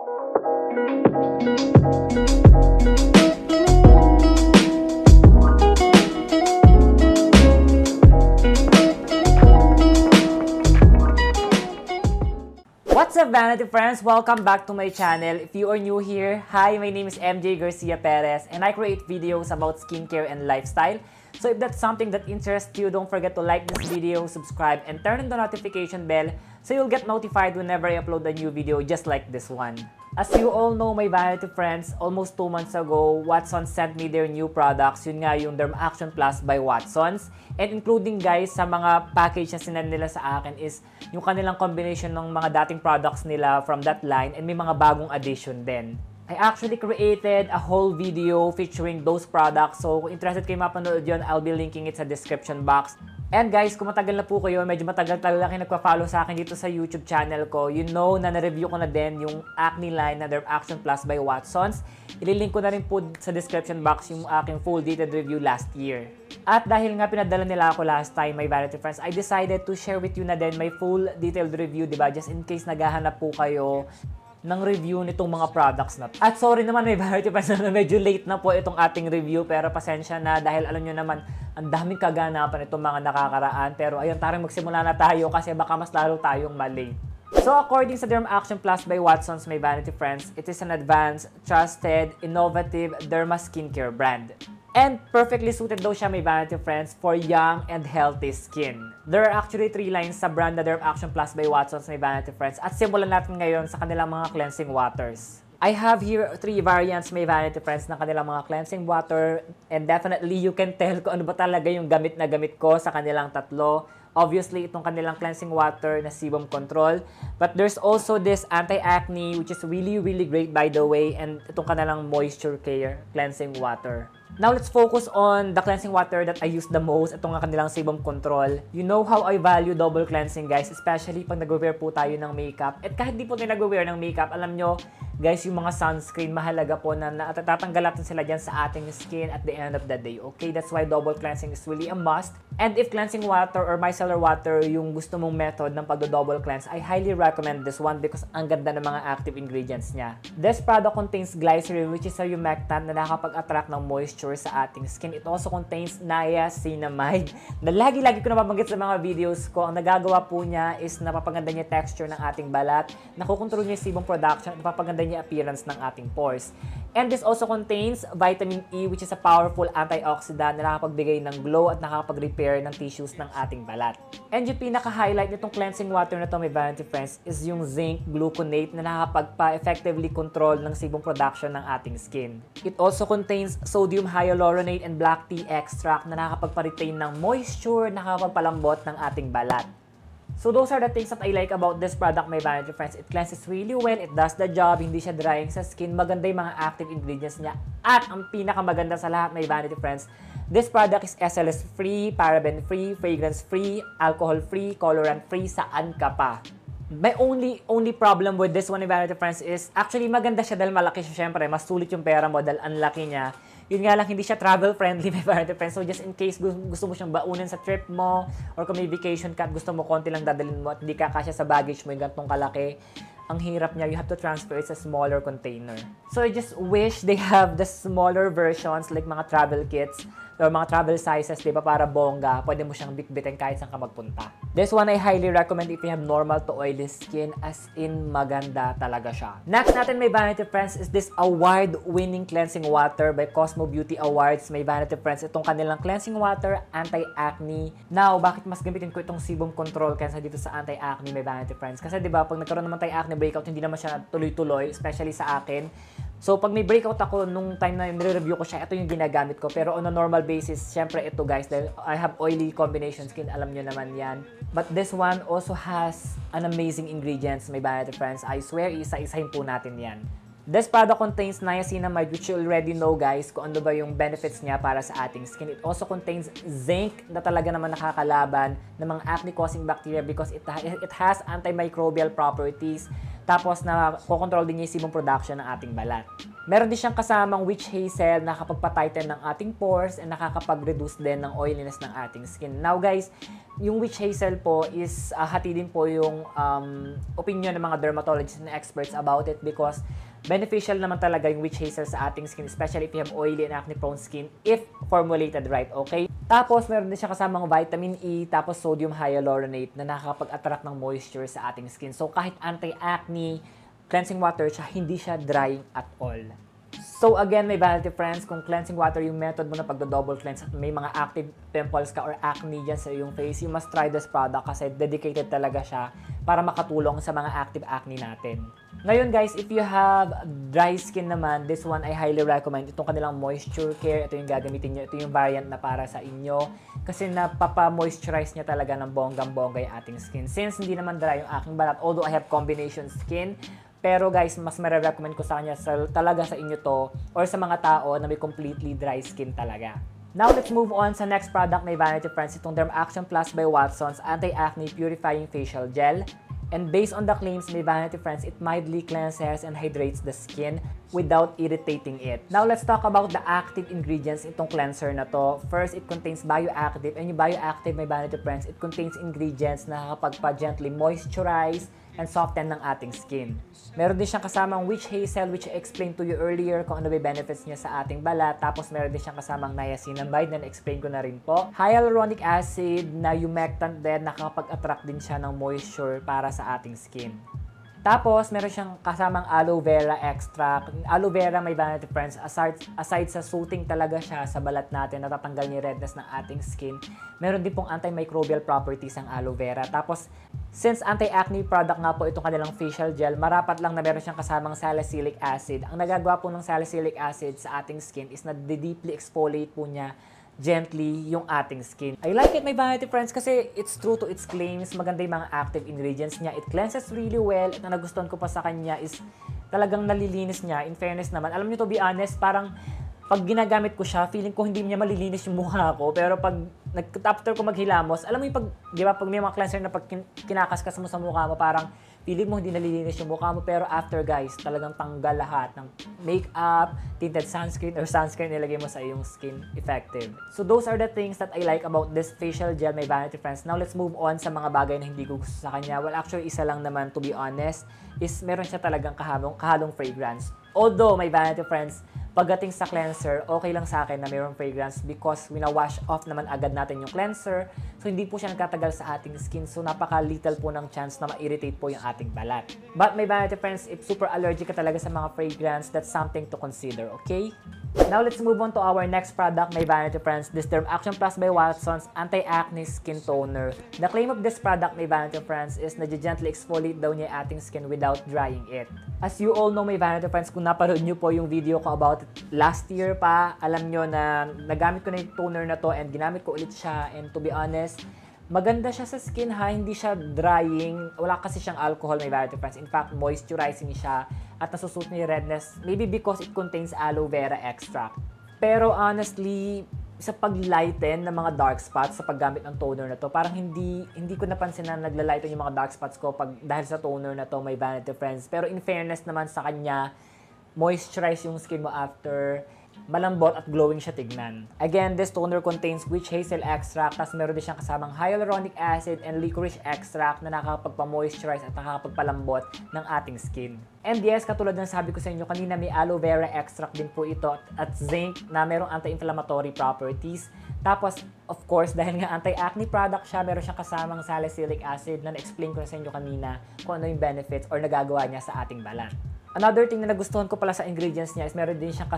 What's up, Vanity Friends? Welcome back to my channel. If you are new here, hi, my name is MJ Garcia Perez and I create videos about skincare and lifestyle. So if that's something that interests you, don't forget to like this video, subscribe, and turn on the notification bell so you'll get notified whenever I upload a new video just like this one. As you all know, my Vanity Friends, almost 2 months ago, Watsons sent me their new products. Yun nga yung Derm Action Plus by Watsons. And including guys, sa mga package na sinend nila sa akin is yung kanilang combination ng mga dating products nila from that line and may mga bagong addition din. I actually created a whole video featuring those products. So kung interested kayo mapanood yun, I'll be linking it sa description box. And guys, kung matagal na po kayo, medyo matagal-tagal kayo nagpa-follow sa akin dito sa YouTube channel ko, you know na na-review ko na din yung acne line na Derm Action Plus by Watsons. Ililink ko na rin po sa description box yung aking full detailed review last year. At dahil nga pinadala nila ako last time, my Vanity Friends, I decided to share with you na din my full detailed review, diba? Just in case naghahanap po kayo ng review nitong mga products na to. At sorry naman, may Vanity Friends, na medyo late na po itong ating review, pero pasensya na dahil alam nyo naman ang daming kaganapan itong mga nakakaraan. Pero ayun, tara magsimula na tayo kasi baka mas lalo tayong mali. So according sa Derm Action Plus by Watsons, my Vanity Friends, it is an advanced, trusted, innovative derma skincare brand. And perfectly suited daw siya, may Vanity Friends, for young and healthy skin. There are actually 3 lines sa brand na Derm Action Plus by Watsons, may Vanity Friends. At simulan natin ngayon sa kanilang mga cleansing waters. I have here 3 variants, may Vanity Friends, ng kanilang mga cleansing water. And definitely, you can tell kung ano ba talaga yung gamit na gamit ko sa kanilang tatlo. Obviously, itong kanilang cleansing water na sebum control. But there's also this anti-acne, which is really, really great by the way. And itong kanilang moisture care cleansing water. Now, let's focus on the cleansing water that I use the most. Itong nga kanilang sebum control. You know how I value double cleansing, guys. Especially pag nag-wear po tayo ng makeup. At kahit di po tayo nag-wear ng makeup, alam nyo, guys, yung mga sunscreen, mahalaga po na natatanggal natin sila dyan sa ating skin at the end of the day. Okay? That's why double cleansing is really a must. And if cleansing water or micellar water yung gusto mong method ng pag-double cleanse, I highly recommend this one because ang ganda ng mga active ingredients niya. This product contains glycerin, which is a humectant na nakapag-attract ng moisture sa ating skin. It also contains niacinamide na lagi-lagi ko napabanggit sa mga videos ko. Ang nagagawa po niya is napapaganda niya texture ng ating balat, nakokontrol niya yung sebum production, at napapaganda niya appearance ng ating pores. And this also contains vitamin E, which is a powerful antioxidant na nakakapagbigay ng glow at nakakapag-repair ng tissues ng ating balat. And yung pinaka-highlight nitong cleansing water na to, my Vanity Friends, is yung zinc gluconate na nakakapagpa-effectively control ng sebum production ng ating skin. It also contains sodium hyaluronate and black tea extract na nakakapagpa-retain ng moisture, nakakapagpalambot ng ating balat. So those are the things that I like about this product, my Vanity Friends. It cleanses really well, it does the job, hindi siya drying sa skin, maganda yung mga active ingredients niya. At ang pinakamaganda sa lahat, my Vanity Friends, this product is SLS-free, paraben-free, fragrance-free, alcohol-free, colorant-free, saan ka pa. My only problem with this one, my Vanity Friends, is actually maganda siya dahil malaki siya, syempre, mas sulit yung pera mo dahil ang laki niya. Yun nga lang, hindi siya travel-friendly, my Vanity Friends. So, just in case gusto mo siyang baunin sa trip mo or kung may vacation ka at gusto mo konti lang dadalhin mo at hindi ka kasya sa baggage mo yung gantong kalaki, ang hirap niya, you have to transfer it sa smaller container. So, I just wish they have the smaller versions like mga travel kits or mga travel sizes, di ba, para bongga. Pwede mo siyang bitbitin kahit saan ka magpunta. This one I highly recommend if you have normal to oily skin, as in maganda talaga siya. Next natin, my Vanity Friends, is this award-winning cleansing water by Cosmo Beauty Awards. My Vanity Friends, itong kanilang cleansing water, anti-acne. Now, bakit mas gamitin ko itong sebum control kaysa dito sa anti-acne, my Vanity Friends? Kasi di ba, pag nagkaroon naman tayo acne breakout, hindi naman siya tuloy-tuloy, especially sa akin. So, pag may breakout ako, nung time na nire-review ko siya, ito yung ginagamit ko. Pero on a normal basis, syempre ito guys, dahil I have oily combination skin, alam nyo naman yan. But this one also has an amazing ingredients, my Vanity Friends. I swear, isa-isahin po natin yan. This product contains niacinamide, which you already know guys kung ano ba yung benefits niya para sa ating skin. It also contains zinc na talaga naman nakakalaban ng mga acne-causing bacteria because it has antimicrobial properties. Tapos na kokontrol din niya yung sebum production ng ating balat. Meron din siyang kasamang witch hazel na nakakapagpa-tighten ng ating pores and nakakapag-reduce din ng oiliness ng ating skin. Now guys, yung witch hazel po is hati din po yung opinion ng mga dermatologists and experts about it because beneficial naman talaga yung witch hazel sa ating skin, especially if you have oily and acne-prone skin if formulated right, okay? Tapos, meron din siya kasamang vitamin E, tapos sodium hyaluronate na nakakapag-attract ng moisture sa ating skin. So, kahit anti-acne, cleansing water siya, hindi siya drying at all. So again, my vanity friends, kung cleansing water yung method mo na pagdo-double cleanse at may mga active pimples ka or acne dyan sa iyong face, you must try this product kasi dedicated talaga siya para makatulong sa mga active acne natin. Ngayon guys, if you have dry skin naman, this one I highly recommend. Itong kanilang moisture care, ito yung gagamitin nyo. Ito yung variant na para sa inyo kasi napapa-moisturize niya talaga ng bonggang-bongga yung ating skin. Since hindi naman dry yung aking balat, although I have combination skin, pero guys, mas marirecommend ko sa kanya talaga sa inyo to or sa mga tao na may completely dry skin talaga. Now, let's move on sa next product na Vanity Friends, itong Derm Action Plus by Watsons Anti-Acne Purifying Facial Gel. And based on the claims may Vanity Friends, it mildly cleanses and hydrates the skin without irritating it. Now, let's talk about the active ingredients itong cleanser na to. First, it contains bioactive. And yung bioactive may Vanity Friends, it contains ingredients na kapag-gently moisturize and soften ng ating skin. Meron din siyang kasamang witch hazel which I explained to you earlier kung ano ba benefits niya sa ating balat. Tapos meron din siyang kasamang niacinamide na explain ko na rin po. Hyaluronic acid na humectant din, nakakapag-attract din siya ng moisture para sa ating skin. Tapos, meron siyang kasamang aloe vera extract. Aloe vera, may Vanity Friends, aside sa soothing talaga siya sa balat natin, natatanggal niya redness ng ating skin, meron din pong antimicrobial properties ang aloe vera. Tapos, since anti-acne product nga po itong kanilang facial gel, marapat lang na meron siyang kasamang salicylic acid. Ang nagagawa po ng salicylic acid sa ating skin is na deeply exfoliate po niya gently yung ating skin. I like it, my Vanity Friends, kasi it's true to its claims. Maganda yung mga active ingredients niya. It cleanses really well. At ang nagustuhan ko pa sa kanya is talagang nalilinis niya. In fairness naman, alam niyo, to be honest, parang pag ginagamit ko siya, feeling ko hindi niya malilinis yung mukha ko. Pero pag after ko maghilamos, alam mo yung di ba, pag may mga cleanser na pag kinakaskas mo sa mukha mo, parang feeling mo hindi nalilinis yung mukha mo, pero after guys, talagang tanggal lahat ng makeup, tinted sunscreen, or sunscreen nilagay mo sa iyong skin, effective. So those are the things that I like about this facial gel, my Vanity Friends. Now let's move on sa mga bagay na hindi ko gusto sa kanya. Well, actually, isa lang naman, to be honest, is meron siya talagang kahalong fragrance. Although, my Vanity Friends, pagdating sa cleanser, okay lang sa akin na mayroong fragrance because wina-wash off naman agad natin yung cleanser. So, hindi po siya nagtatagal sa ating skin. So, napaka-little po ng chance na ma-irritate po yung ating balat. But, my Vanity Friends, if super allergic ka talaga sa mga fragrance, that's something to consider, okay? Now, let's move on to our next product, my Vanity Friends, this Derm Action Plus by Watsons Anti-Acne Skin Toner. The claim of this product, my Vanity Friends, is na gently exfoliate daw niya ating skin without drying it. As you all know, my Vanity Friends, kung naparoon nyo po yung video ko about it last year pa, alam nyo na nagamit ko na yung toner na to and ginamit ko ulit siya. And to be honest, maganda siya sa skin ha, hindi siya drying. Wala kasi siyang alcohol, my Vanity Friends. In fact, moisturizing siya at nasusuot niya yung redness. Maybe because it contains aloe vera extract. Pero honestly, sa paglighten ng mga dark spots sa paggamit ng toner na to, parang hindi ko napansin na naglalighten yung mga dark spots ko dahil sa toner na to, my Vanity Friends. Pero in fairness naman sa kanya, moisturize yung skin mo after, malambot at glowing siya tignan. Again, this toner contains witch hazel extract, tapos meron din siyang kasamang hyaluronic acid and licorice extract na nakakapagpa-moisturize at nakakapagpalambot ng ating skin. And yes, katulad ng sabi ko sa inyo kanina, may aloe vera extract din po ito at zinc na merong anti-inflammatory properties. Tapos, of course, dahil nga anti-acne product siya, meron siyang kasamang salicylic acid na na-explain ko na sa inyo kanina kung ano yung benefits or nagagawa niya sa ating balat. Another thing na nagustuhan ko pala sa ingredients niya is meron din siyang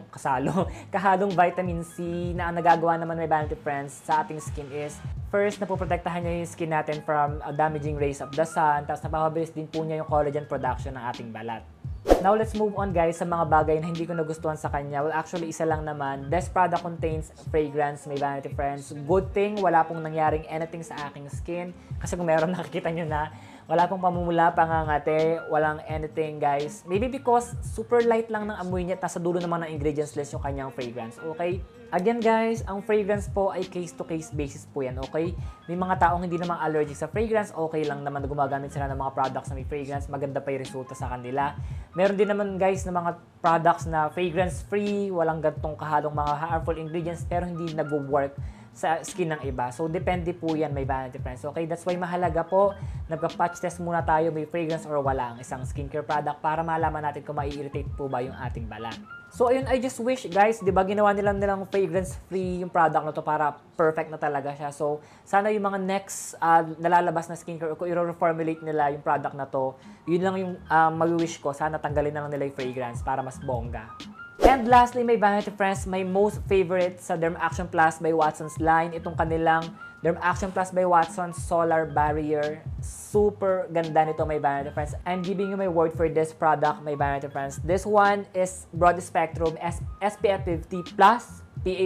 kahalong vitamin C na ang nagagawa naman may Vanity Friends sa ating skin is first, napoprotektahan niya yung skin natin from damaging rays of the sun, tapos napapabilis din po niya yung collagen production ng ating balat. Now, let's move on guys sa mga bagay na hindi ko nagustuhan sa kanya. Well, actually, isa lang naman. This product contains fragrance, may Vanity Friends. Good thing, wala pong nangyaring anything sa aking skin. Kasi kung meron, nakikita nyo na Wala pong pamumula, pangangate, walang anything guys. Maybe because super light lang ng amoy niya at nasa dulo naman ng ingredients list yung kanyang fragrance, okay? Again guys, ang fragrance po ay case-to-case basis po yan, okay? May mga taong hindi naman allergic sa fragrance, okay lang naman na gumagamit sila ng mga products na may fragrance, maganda pa yung resulta sa kanila. Meron din naman guys na mga products na fragrance-free, walang gantong kahalong mga harmful ingredients pero hindi nag-work sa skin ng iba. So, depende po yan, may vanity friends. Okay, that's why mahalaga po, nagpa-patch test muna tayo, may fragrance or wala ang isang skincare product para malaman natin kung mai-irritate po ba yung ating balat. So, ayun, I just wish, guys, di ba, ginawa nilang fragrance-free yung product na to para perfect na talaga siya. So, sana yung mga next nalalabas na skincare o kung i-reformulate nila yung product na to, yun lang yung mag-wish ko. Sana tanggalin na lang nila yung fragrance para mas bongga. And lastly, my vanity friends, my most favorite sa Derm Action Plus by Watsons line, itong kanilang Derm Action Plus by Watsons Solar Barrier. Super ganda nito, my vanity friends. I'm giving you my word for this product, my vanity friends. This one is broad spectrum SPF 50 plus,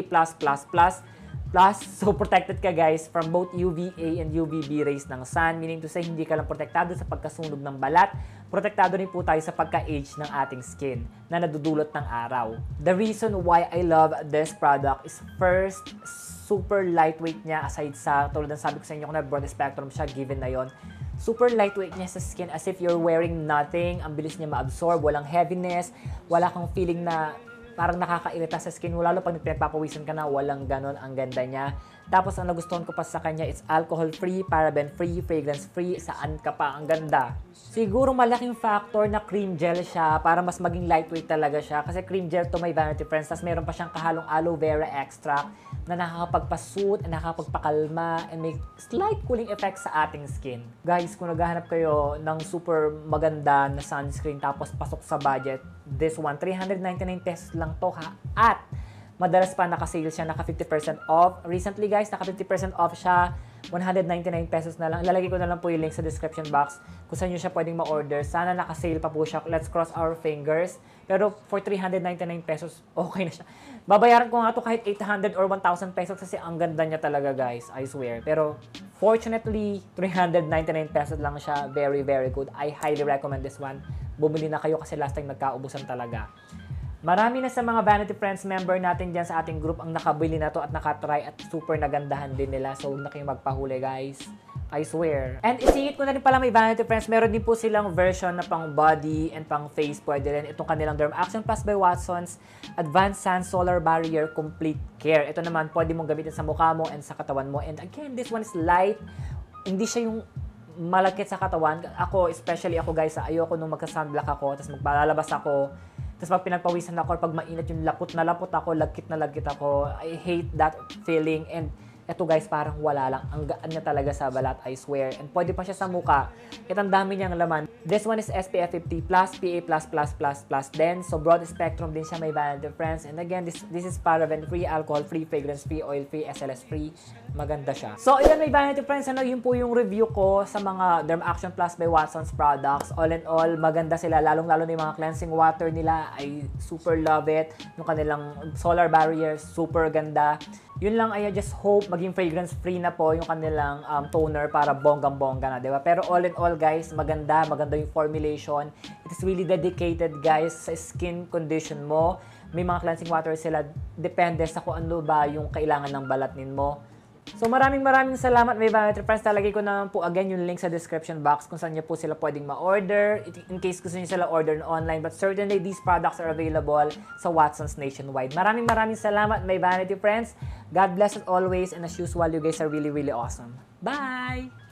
PA++++. Plus, so protected ka guys from both UVA and UVB rays ng sun. Meaning to say, hindi ka lang protektado sa pagkasunog ng balat. Protektado rin po tayo sa pagka-age ng ating skin na nadudulot ng araw. The reason why I love this product is first, super lightweight niya aside sa, tulad ng sabi ko sa inyo kung na broad spectrum siya, given na yon. Super lightweight niya sa skin as if you're wearing nothing. Ang bilis niya ma-absorb, walang heaviness, wala kang feeling na parang nakakairita sa skin mo, lalo pag pinagpapawisan ka na, walang ganon, ang ganda niya. Tapos ang nagustuhan ko pa sa kanya, it's alcohol-free, paraben-free, fragrance-free, saan ka pa, ang ganda. Siguro malaking factor na cream gel siya para mas maging lightweight talaga siya. Kasi cream gel to, my vanity friends, tapos meron pa siyang kahalong aloe vera extract na nakakapagpa-soothe, nakakapagpakalma, and may slight cooling effect sa ating skin. Guys, kung naghahanap kayo ng super maganda na sunscreen tapos pasok sa budget, this one, 399 pesos lang to ha. At madalas pa naka-sale siya, naka 50% off. Recently guys, naka 50% off siya. 199 pesos na lang. Ilalagay ko na lang po yung link sa description box kung saan nyo siya pwedeng ma-order. Sana naka-sale pa po siya. Let's cross our fingers. Pero for 399 pesos, okay na siya. Babayaran ko nga to kahit 800 or 1,000 pesos kasi ang ganda niya talaga guys. I swear. Pero fortunately, 399 pesos lang siya. Very, very good. I highly recommend this one. Bumili na kayo kasi last time nagkaubusan talaga. Marami na sa mga Vanity Friends member natin dyan sa ating group ang nakabili na to at nakatry at super nagandahan din nila. So, huwag na kayong magpahuli guys. I swear. And isingit ko na rin pala may Vanity Friends. Meron din po silang version na pang body and pang face. Pwede rin itong kanilang Derm Action Plus by Watsons Advanced Sun Solar Barrier Complete Care. Ito naman, pwede mong gamitin sa mukha mo and sa katawan mo. And again, this one is light. Hindi siya yung malakit sa katawan. Ako, especially ako guys, ayoko nung magka-sunblock ako, tapos magpalalabas ako. Tapos pag pinagpawisan ako, pag mainit yung lapot na lapot ako, lagkit na lagkit ako, I hate that feeling. And eto guys, parang wala lang. Ang gaan niya talaga sa balat, I swear. And pwede pa siya sa mukha. Ang dami niyang laman. This one is SPF 50+, PA++++ din. So broad spectrum din siya, may Vanity Friends. And again, this is paraben-free, alcohol-free, fragrance-free, oil-free, SLS-free. Maganda siya. So ayan, may Vanity Friends, ano, yun po yung review ko sa mga Derm Action Plus by Watsons products. All in all, maganda sila. Lalong-lalo na yung mga cleansing water nila. I super love it. Yung kanilang solar barrier, super ganda. Yun lang, I just hope maging fragrance-free na po yung kanilang toner para bonggang-bongga na, di ba? Pero all in all, guys, maganda yung formulation. It is really dedicated, guys, sa skin condition mo. May mga cleansing water sila. Depende sa kung ano ba yung kailangan ng balat mo. So maraming salamat, may Vanity Friends. Talagay ko naman po again yung link sa description box kung saan nyo po sila pwedeng ma-order in case gusto nyo sila order online. But certainly these products are available sa Watsons nationwide. Maraming salamat, may Vanity Friends. God bless as always, and as usual, you guys are really awesome. Bye!